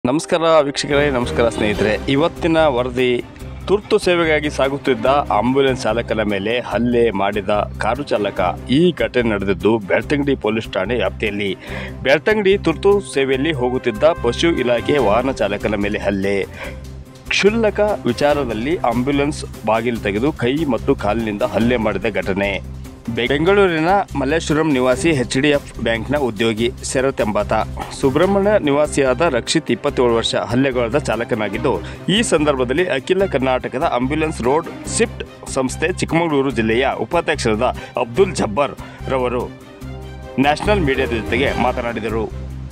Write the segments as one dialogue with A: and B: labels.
A: ನಮಸ್ಕಾರ ವೀಕ್ಷಕರೇ, ನಮಸ್ಕಾರ ಸ್ನೇಹಿತರೆ. ಇವತ್ತಿನ ವರದಿ ತುರ್ತು ಸೇವೆಗಾಗಿ ಸಾಗುತ್ತಿದ್ದ ಆಂಬ್ಯುಲೆನ್ಸ್ ಚಾಲಕನ ಮೇಲೆ ಹಲ್ಲೆ ಮಾಡಿದ ಕಾರು ಚಾಲಕ. ಈ ಘಟನೆ ನಡೆದಿದ್ದು ಬೆಳ್ತಂಗಡಿ ಪೊಲೀಸ್ ಠಾಣೆ ವ್ಯಾಪ್ತಿಯಲ್ಲಿ. ಬೆಳ್ತಂಗಡಿ ತುರ್ತು ಸೇವೆಯಲ್ಲಿ ಹೋಗುತ್ತಿದ್ದ ಪಶು ಇಲಾಖೆ ವಾಹನ ಚಾಲಕನ ಮೇಲೆ ಹಲ್ಲೆ. ಕ್ಷುಲ್ಲಕ ವಿಚಾರದಲ್ಲಿ ಆಂಬ್ಯುಲೆನ್ಸ್ ಬಾಗಿಲು ತೆಗೆದು ಕೈ ಮತ್ತು ಕಾಲಿನಿಂದ ಹಲ್ಲೆ ಮಾಡಿದ ಘಟನೆ. ಬೆಂಗಳೂರಿನ ಮಲ್ಲೇಶ್ವರಂ ನಿವಾಸಿ HDF ಬ್ಯಾಂಕ್ನ ಉದ್ಯೋಗಿ ಶರತ್ ಎಂಬಾತ ಸುಬ್ರಹ್ಮಣ್ಯ ನಿವಾಸಿಯಾದ ರಕ್ಷಿತ್ 27 ವರ್ಷ ಹಲ್ಲೆಗೊಳದ ಚಾಲಕನಾಗಿದ್ದು, ಈ ಸಂದರ್ಭದಲ್ಲಿ ಅಖಿಲ ಕರ್ನಾಟಕದ ಆಂಬ್ಯುಲೆನ್ಸ್ ರೋಡ್ ಶಿಫ್ಟ್ ಸಂಸ್ಥೆ ಚಿಕ್ಕಮಗಳೂರು ಜಿಲ್ಲೆಯ ಉಪಾಧ್ಯಕ್ಷರಾದ ಅಬ್ದುಲ್ ಜಬ್ಬಾರ್ ರವರು ನ್ಯಾಷನಲ್ ಮೀಡಿಯಾದ ಜೊತೆಗೆ ಮಾತನಾಡಿದರು.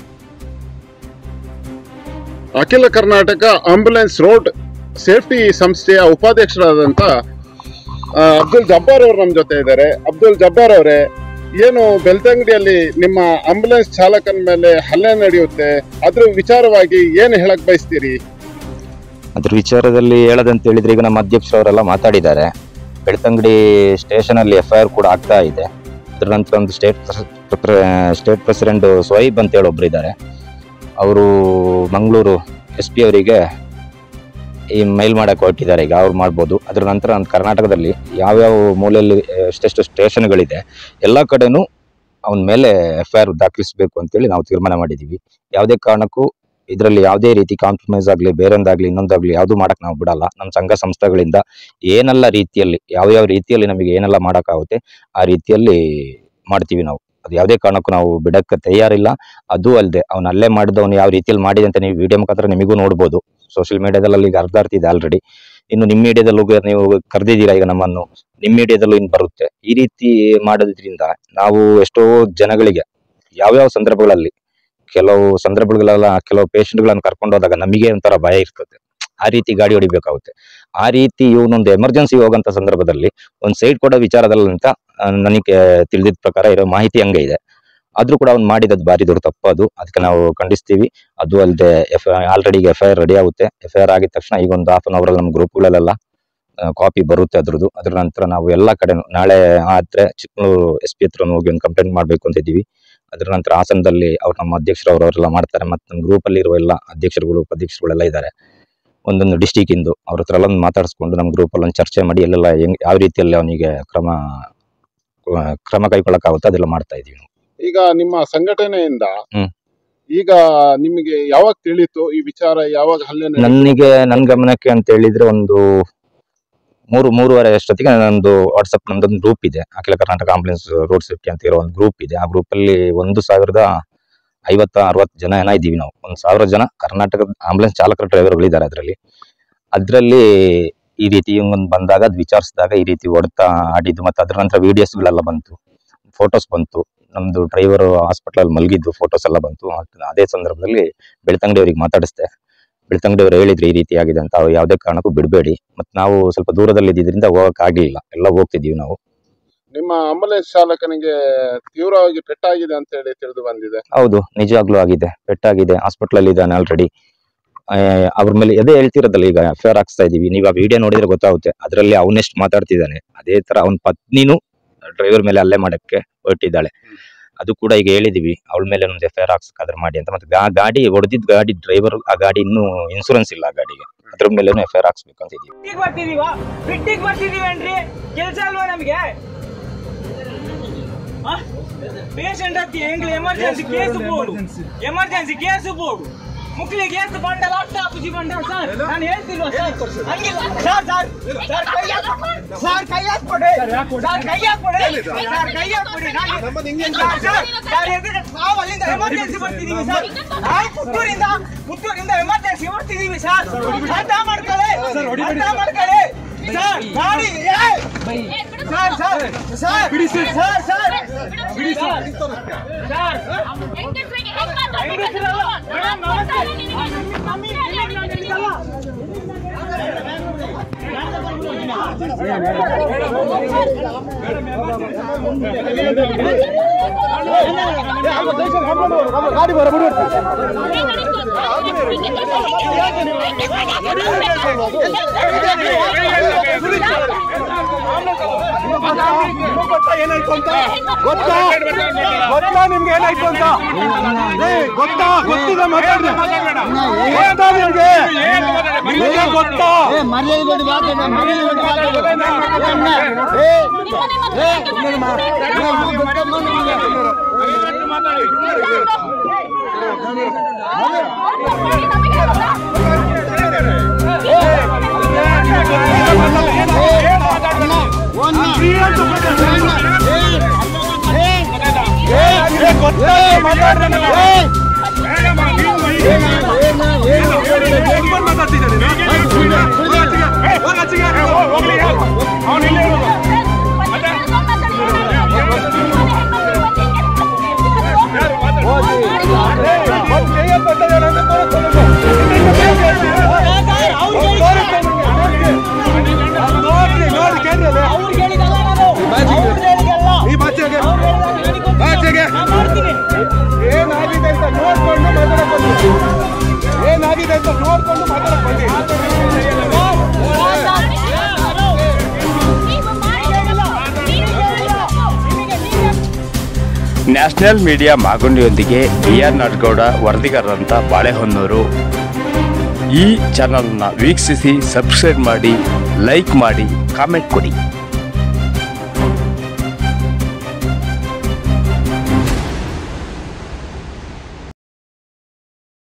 B: ಅಖಿಲ ಕರ್ನಾಟಕ ಆಂಬ್ಯುಲೆನ್ಸ್ ರೋಡ್ ಸೇಫ್ಟಿ ಸಂಸ್ಥೆಯ ಉಪಾಧ್ಯಕ್ಷರಾದಂಥ ಅಬ್ದುಲ್ ಜಬ್ಬಾರ್ ಅವರು ನಮ್ಮ ಜೊತೆ ಇದ್ದಾರೆ. ಅಬ್ದುಲ್ ಜಬ್ಬಾರ್ ಅವರೇ, ಏನು ಬೆಳ್ತಂಗಡಿಯಲ್ಲಿ ನಿಮ್ಮ ಆಂಬ್ಯುಲೆನ್ಸ್ ಚಾಲಕನ ಮೇಲೆ ಹಲ್ಲೆ ನಡೆಯುತ್ತೆ, ಅದ್ರ ವಿಚಾರವಾಗಿ ಏನು ಹೇಳಕ್ ಬಯಸ್ತೀರಿ?
C: ಅದ್ರ ವಿಚಾರದಲ್ಲಿ ಹೇಳೋದಂತ ಹೇಳಿದ್ರೆ, ಈಗ ನಮ್ಮ ಅಧ್ಯಕ್ಷರವರೆಲ್ಲ ಮಾತಾಡಿದ್ದಾರೆ. ಬೆಳ್ತಂಗಡಿ ಸ್ಟೇಷನ್ ಅಲ್ಲಿ FIR ಕೂಡ ಆಗ್ತಾ ಇದೆ. ಅದ್ರ ನಂತರ ಒಂದು ಸ್ಟೇಟ್ ಪ್ರೆಸಿಡೆಂಟ್ ಸ್ವೈಬ್ ಅಂತ ಹೇಳಿ ಒಬ್ರು ಇದ್ದಾರೆ. ಅವರು ಮಂಗಳೂರು SP ಅವರಿಗೆ ಈ ಮೈಲ್ ಮಾಡಕ್ಕೆ ಹೊರಟಿದ್ದಾರೆ. ಈಗ ಅವ್ರು ಮಾಡ್ಬೋದು. ಅದರ ನಂತರ ಕರ್ನಾಟಕದಲ್ಲಿ ಯಾವ್ಯಾವ ಮೂಲೆಯಲ್ಲಿ ಎಷ್ಟೆಷ್ಟು ಸ್ಟೇಷನ್ಗಳಿದೆ ಎಲ್ಲ ಕಡೆನೂ ಅವನ ಮೇಲೆ FIR ದಾಖಲಿಸಬೇಕು ಅಂತೇಳಿ ನಾವು ತೀರ್ಮಾನ ಮಾಡಿದ್ದೀವಿ. ಯಾವುದೇ ಕಾರಣಕ್ಕೂ ಇದರಲ್ಲಿ ಯಾವುದೇ ರೀತಿ ಕಾಂಪ್ರಮೈಸ್ ಆಗಲಿ, ಬೇರೊಂದಾಗಲಿ ಇನ್ನೊಂದಾಗಲಿ ಯಾವುದು ಮಾಡಕ್ಕೆ ನಾವು ಬಿಡಲ್ಲ. ನಮ್ಮ ಸಂಘ ಸಂಸ್ಥೆಗಳಿಂದ ಏನೆಲ್ಲ ರೀತಿಯಲ್ಲಿ ಯಾವ್ಯಾವ ರೀತಿಯಲ್ಲಿ ನಮಗೆ ಏನೆಲ್ಲ ಮಾಡೋಕ್ಕಾಗುತ್ತೆ ಆ ರೀತಿಯಲ್ಲಿ ಮಾಡ್ತೀವಿ ನಾವು. ಅದು ಯಾವುದೇ ಕಾರಣಕ್ಕೂ ನಾವು ಬಿಡಕ್ಕೆ ತಯಾರಿಲ್ಲ. ಅದು ಅಲ್ಲದೆ ಅವ್ನು ಅಲ್ಲೇ ಮಾಡಿದವನು ಯಾವ ರೀತಿಯಲ್ಲಿ ಮಾಡಿದೆ ಅಂತ ನೀವು ವಿಡಿಯೋ ಮುಖಾಂತರ ನಿಮಗೂ ನೋಡ್ಬೋದು. ಸೋಷಿಯಲ್ ಮೀಡಿಯಾದಲ್ಲಿ ಈಗ ಅರ್ಧ ಇದೆ ಆಲ್ರೆಡಿ. ಇನ್ನು ನಿಮ್ಮ ಮೀಡಿಯಾದಲ್ಲೂ ನೀವು ಕರೆದಿದ್ದೀರಾ, ಈಗ ನಮ್ಮನ್ನು ನಿಮ್ಮ ಮೀಡಿಯಾದಲ್ಲೂ ಇನ್ನು ಬರುತ್ತೆ. ಈ ರೀತಿ ಮಾಡೋದ್ರಿಂದ ನಾವು ಎಷ್ಟೋ ಜನಗಳಿಗೆ ಯಾವ್ಯಾವ ಸಂದರ್ಭಗಳಲ್ಲಿ ಕೆಲವು ಪೇಷಂಟ್ಗಳನ್ನು ಕರ್ಕೊಂಡು ಹೋದಾಗ ನಮಗೆ ಒಂಥರ ಭಯ ಇರ್ತದೆ. ಆ ರೀತಿ ಗಾಡಿ ಹೊಡಿಬೇಕಾಗುತ್ತೆ. ಆ ರೀತಿ ಇವನೊಂದು ಎಮರ್ಜೆನ್ಸಿ ಹೋಗಂತ ಸಂದರ್ಭದಲ್ಲಿ ಒಂದು ಸೈಡ್ ಕೊಡೋ ವಿಚಾರದಲ್ಲಿ ಅಂತ ನನಗೆ ತಿಳಿದಿದ್ದ ಪ್ರಕಾರ ಇರೋ ಮಾಹಿತಿ ಹಂಗೆ ಇದೆ. ಆದ್ರೂ ಕೂಡ ಅವ್ನು ಮಾಡಿದ್ದು ಭಾರಿ ದೊಡ್ಡ ತಪ್ಪು. ಅದಕ್ಕೆ ನಾವು ಖಂಡಿಸ್ತೀವಿ. ಅದು ಅಲ್ಲದೆ ಆಲ್ರೆಡಿ FIR ರೆಡಿ ಆಗುತ್ತೆ. FIR ಆಗಿದ ತಕ್ಷಣ ಈಗ ಒಂದು ಹಾಫ್ ಅನ್ ಅವರ್ ನಮ್ಮ ಗ್ರೂಪ್ಗಳಲ್ಲೆಲ್ಲ ಕಾಪಿ ಬರುತ್ತೆ ಅದ್ರದ್ದು. ಅದ್ರ ನಂತರ ನಾವು ಎಲ್ಲ ಕಡೆ ನಾಳೆ ಆದ್ರೆ ಚಿಕ್ಕಮಗಳೂರು SP ಹತ್ರ ಹೋಗಿ ಒಂದು ಕಂಪ್ಲೇಂಟ್ ಮಾಡ್ಬೇಕು ಅಂತ ಇದ್ದೀವಿ. ಅದ್ರ ನಂತರ ಹಾಸನದಲ್ಲಿ ಅವ್ರು ನಮ್ಮ ಅಧ್ಯಕ್ಷರು ಅವರೆಲ್ಲ ಮಾಡ್ತಾರೆ. ಮತ್ತು ನಮ್ಮ ಗ್ರೂಪಲ್ಲಿ ಇರುವ ಎಲ್ಲ ಅಧ್ಯಕ್ಷರುಗಳು ಉಪಾಧ್ಯಕ್ಷರುಗಳೆಲ್ಲ ಇದ್ದಾರೆ. ಒಂದೊಂದು ಡಿಸ್ಟಿಕ್ ಇಂದು ಅವ್ರ ಹತ್ರ ಎಲ್ಲ ಮಾತಾಡಿಸ್ಕೊಂಡು ನಮ್ಮ ಗ್ರೂಪಲ್ಲಿ ಒಂದು ಚರ್ಚೆ ಮಾಡಿ ಎಲ್ಲೆಲ್ಲ ಯಾವ ರೀತಿಯಲ್ಲಿ ಅವನಿಗೆ ಕ್ರಮ ಕೈಗೊಳ್ಳಕ್ಕಾಗುತ್ತೆ ಅದೆಲ್ಲ ಮಾಡ್ತಾ ಇದೀವಿ.
B: ಈಗ ನಿಮ್ಮ ಸಂಘಟನೆಯಿಂದ ಈಗ ನಿಮಗೆ ಯಾವಾಗ ತಿಳಿತು ಈ ವಿಚಾರ? ಯಾವಾಗ ಹಲ್ಲೆ?
C: ನನ್ನ ಗಮನಕ್ಕೆ ಅಂತ ಹೇಳಿದ್ರೆ ಒಂದು 3-3:30 ಅಷ್ಟೊತ್ತಿಗೆ ನಂದು ವಾಟ್ಸಪ್ ನಮ್ದೊಂದು ಗ್ರೂಪ್ ಇದೆ, ಅಖಿಲ ಕರ್ನಾಟಕ ಆಂಬ್ಯುಲೆನ್ಸ್ ರೋಡ್ ಸೇಫ್ಟಿ ಅಂತ ಇರೋ ಒಂದು ಗ್ರೂಪ್ ಇದೆ. ಆ ಗ್ರೂಪ್ ಅಲ್ಲಿ 1050-60 ಜನ ಇದ್ದೀವಿ ನಾವು. 1000 ಜನ ಕರ್ನಾಟಕದ ಆಂಬ್ಯುಲೆನ್ಸ್ ಚಾಲಕರ ಡ್ರೈವರ್ಗಳಿದ್ದಾರೆ ಅದ್ರಲ್ಲಿ ಈ ರೀತಿ ಒಂದು ಬಂದಾಗ ಅದು ವಿಚಾರಿಸಿದಾಗ ಈ ರೀತಿ ಹೊಡೆತ ಆಡಿದ್ದು. ಮತ್ತು ಅದ್ರ ನಂತರ ವಿಡಿಯೋಸ್ಗಳೆಲ್ಲ ಬಂತು, ಫೋಟೋಸ್ ಬಂತು. ನಮ್ದು ಡ್ರೈವರ್ ಹಾಸ್ಪಿಟಲ್ ಮಲಗಿದ್ದು ಫೋಟೋಸ್ ಎಲ್ಲ ಬಂತು. ಅದೇ ಸಂದರ್ಭದಲ್ಲಿ ಬೆಳ್ತಂಗಡಿ ಅವ್ರಿಗೆ ಮಾತಾಡಿಸ್ದೆ. ಬೆಳ್ತಂಗಡಿ ಅವ್ರು ಹೇಳಿದ್ರು ಈ ರೀತಿ ಆಗಿದೆ ಅಂತ. ಅವ್ರು ಯಾವುದೇ ಕಾರಣಕ್ಕೂ ಬಿಡಬೇಡಿ. ಮತ್ತು ನಾವು ಸ್ವಲ್ಪ ದೂರದಲ್ಲಿ ಇದ್ದಿದ್ರಿಂದ ಹೋಗಕ್ ಆಗ್ಲಿಲ್ಲ, ಎಲ್ಲ ಹೋಗ್ತಿದೀವಿ ನಾವು.
B: ನಿಮ್ಮ ಆಂಬ್ಯುಲೆನ್ಸ್ ಚಾಲಕನಿಗೆ ತೀವ್ರವಾಗಿ ಪೆಟ್ಟಾಗಿದೆ ಅಂತ ಹೇಳಿ ತಿಳಿದು ಬಂದಿದೆ.
C: ಹೌದು, ನಿಜವಾಗ್ಲೂ ಆಗಿದೆ, ಪೆಟ್ಟಾಗಿದೆ. ಹಾಸ್ಪಿಟಲ್ ಅಲ್ಲಿ ಇದ್ದಾನೆ ಆಲ್ರೆಡಿ. ಅವ್ರ ಮೇಲೆ ಅದೇ ಹೇಳ್ತಿರೋದಲ್ಲ, ಈಗ FIR ಹಾಕ್ಸ್ತಾ ಇದೀವಿ. ನೀವು ಆ ವಿಡಿಯೋ ನೋಡಿದ್ರೆ ಗೊತ್ತಾಗುತ್ತೆ. ಅದರಲ್ಲಿ ಅವನೆಷ್ಟು ಮಾತಾಡ್ತಿದ್ದಾನೆ. ಅದೇ ತರ ಅವನ ಪತ್ನಿನೂ ಡ್ರೈವರ್ ಮೇಲೆ ಹಲ್ಲೆ ಮಾಡಕ್ಕೆ ಹೊರಟಿದ್ದಾಳೆ. ಅದು ಕೂಡ ಈಗ ಹೇಳಿದೀವಿ, ಅವಳ ಮೇಲೆ ಒಂದು FIR ಹಾಕ್ಸಕ್ಕಾದ್ರೆ ಮಾಡಿ ಅಂತ. ಮತ್ತೆ ಗಾಡಿ ಹೊಡೆದಿದ್ದ ಗಾಡಿ ಡ್ರೈವರ್, ಆ ಗಾಡಿ ಇನ್ನೂ ಇನ್ಸೂರೆನ್ಸ್ ಇಲ್ಲ ಆ ಗಾಡಿಗೆ. ಅದ್ರ ಮೇಲೆ FIR ಹಾಕ್ಸ್ಬೇಕು ಅಂತ ಇದೀವಿ.
D: ಎಮರ್ಜೆನ್ಸಿ ಕೇಸ್ ಬೋರ್ಡು ಮುಕ್ಲಿಗೆ ಎಷ್ಟು ಬಂಡ ಲ್ಯಾಪ್ಟಾಪ್ ಬಂಡ ಸರ್, ನಾನು ಹೇಳ್ತಿಲ್ವಾ ಸರ್? ಹಂಗಿಲ್ಲ ಸರ್. ಸರ್ ಕೈ ಹಾಕ್ಬಿಡಿ, ನಾವು ಅಲ್ಲಿಂದ ಎಮರ್ಜೆನ್ಸಿ ಬರ್ತಿದೀವಿ ಸರ್. ನಾವು ಪುತ್ತೂರಿಂದ ಎಮರ್ಜೆನ್ಸಿ ಬರ್ತಿದೀವಿ ಸರ್. ಅರ್ಥ ಮಾಡ್ಕೊಳ್ಳಿ ಸರ್. ಗಾಡಿ ಸರ್
B: ಗಾಡಿ ಬರ ಏನಾಯ್ತು ಅಂತ ಗೊತ್ತಾ ನಿಮ್ಗೆ ಏನಾಯ್ತು ಅಂತ ಗೊತ್ತಾ ಗೊತ್ತಿದೆ ಮಾತಾಡ್ದೆ ನಿಮ್ಗೆ ಗೊತ್ತಾ ಏನಾಗಿದೆ ಅಂತ ನೋಡ್ಕೊಂಡು ಮಾತಾಡಕ್ ಬಂದಿ
A: ನ್ಯಾಷನಲ್ ಮೀಡಿಯಾ ಮಾಗುಂಡಿಯೊಂದಿಗೆ BR ನಾಡಗೌಡ, ವರದಿಗಾರರಂತ ಬಾಳೆಹೊನ್ನೂರು. ಈ ಚಾನಲ್ನ ವೀಕ್ಷಿಸಿ, ಸಬ್ಸ್ಕ್ರೈಬ್ ಮಾಡಿ, ಲೈಕ್ ಮಾಡಿ, ಕಾಮೆಂಟ್ ಕೊಡಿ.